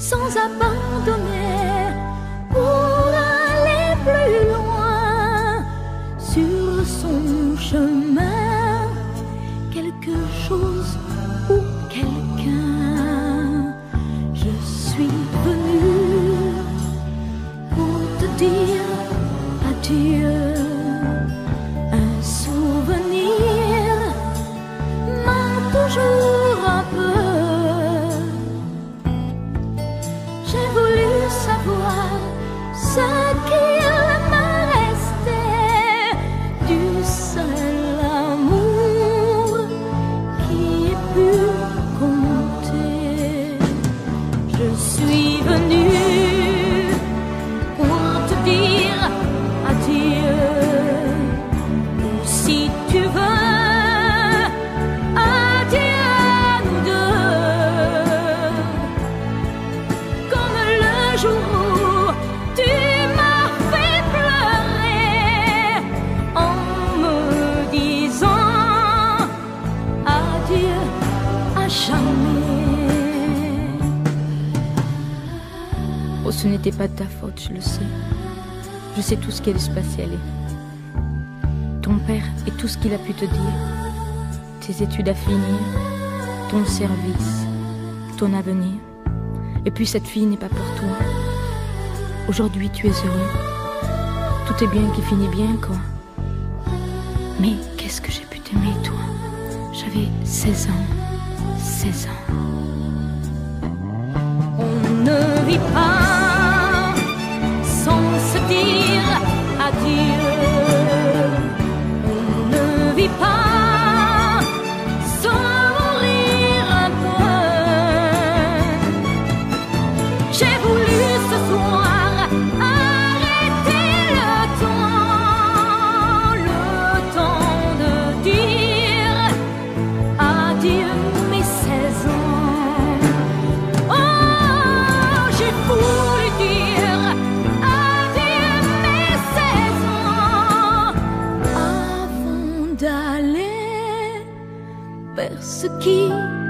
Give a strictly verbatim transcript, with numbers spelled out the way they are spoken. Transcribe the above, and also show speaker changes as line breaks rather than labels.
sans abandonner pour aller plus loin sur son chemin. Quelque chose ou quelqu'un, je suis venue pour te dire adieu. Un souvenir m'a toujours un peu. J'ai voulu savoir ce qu'il me restait du seul amour qui ait pu compter. Je suis venue pour te dire adieu. Ou si tu veux, adieu à nous deux. Comme le jour où tu m'as fait pleurer en me disant adieu à jamais.
Oh, ce n'était pas de ta faute, je le sais. Je sais tout ce qui allait se passer, allez. Ton père et tout ce qu'il a pu te dire. Tes études à finir, ton service, ton avenir. Et puis cette fille n'est pas pour toi. Aujourd'hui tu es heureux. Tout est bien qui finit bien, quoi. Mais qu'est-ce que j'ai pu t'aimer, toi? J'avais seize ans. seize ans.
On ne vit pas sans se dire adieu. On ne vit pas sans mourir un peu. J'ai voulu ce soir arrêter le temps, le temps de dire adieu mes seize ans. Oh, j'ai voulu dire adieu mes seize ans avant d'aller vers ce qui